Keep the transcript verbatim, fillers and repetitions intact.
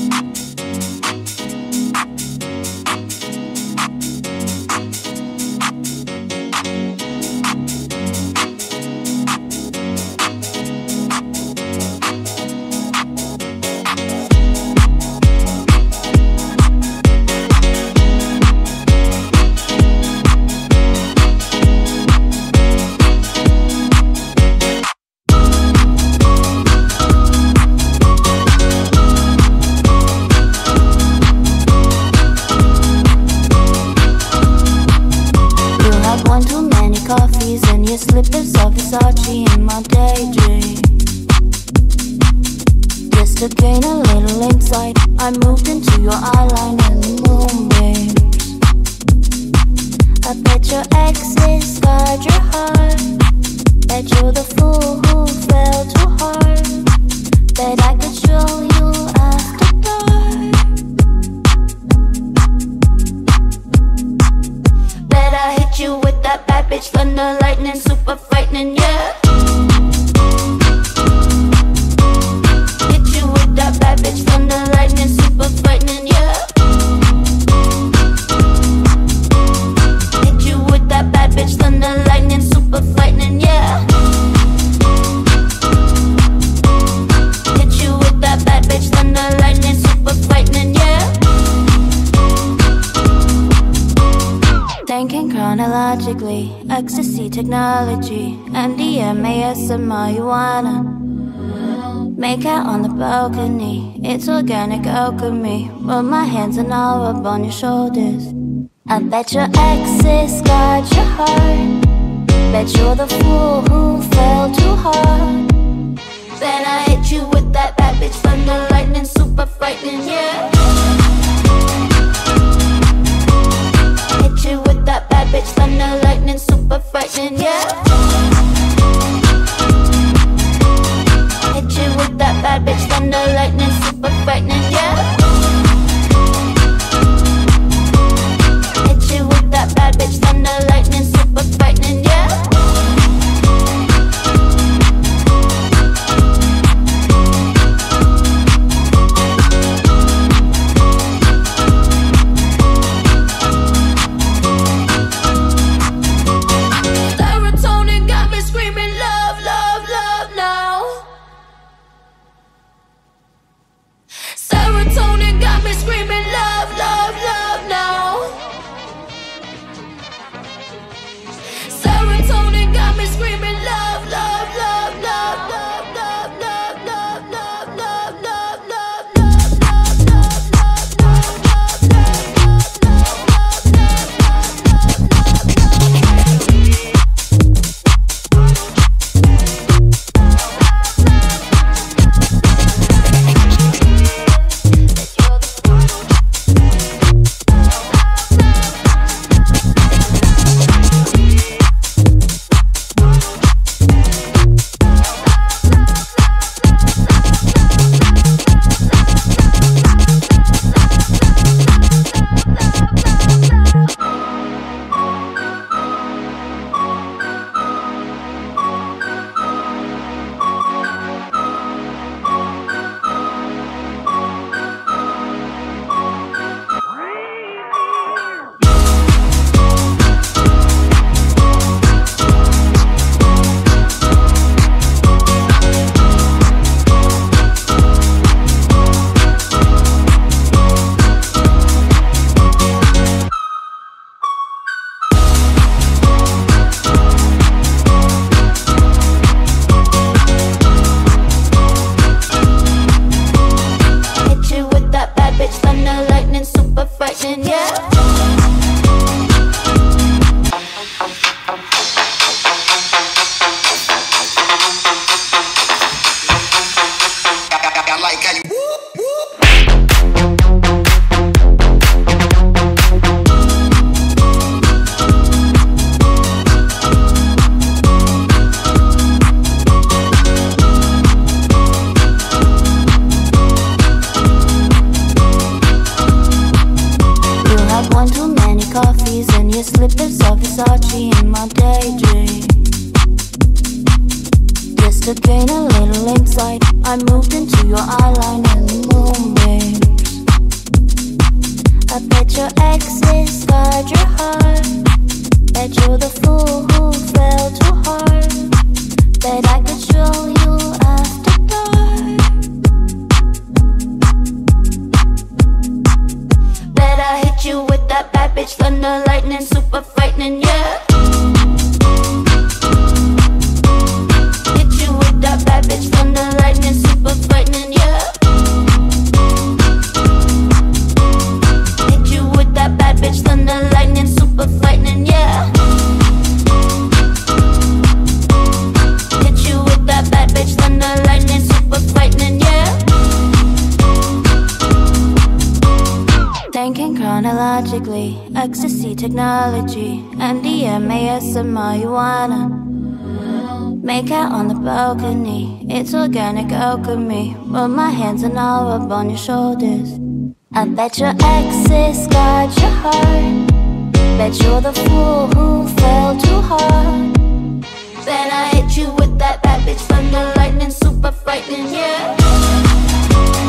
Ecstasy technology, M D M A, S and marijuana. Make out on the balcony, it's organic alchemy. Rub my hands and I'll rub on your shoulders. I bet your exes scarred your heart. Bet you're the fool who fell too hard. Then I hit you with that bad bitch thunder lightning, super frightening, yeah. Hit you with that bad bitch thunder lightning, super frightening, yeah. Hit you with that bad bitch thunder lightning, super frightening, yeah. Hit you with that bad bitch thunder lightning, super frightening, yeah. bitch, thunder, lightning, super frightening, yeah. Hit you with that bad bitch, thunder, lightning, super frightening, yeah. Hit you with that bad bitch, thunder, lightning, super frightening, yeah. Hit you with that bad bitch, thunder, lightning, super frightening, yeah. Thinking chronologically, ecstasy technology, M D M A S and marijuana. Make out on the balcony, it's organic alchemy. Rub my hands and I'll rub on your shoulders. I bet your exes got your heart. Bet you're the fool who fell too hard. Then I hit you with that bad bitch, thunder, lightning, super frightening, yeah.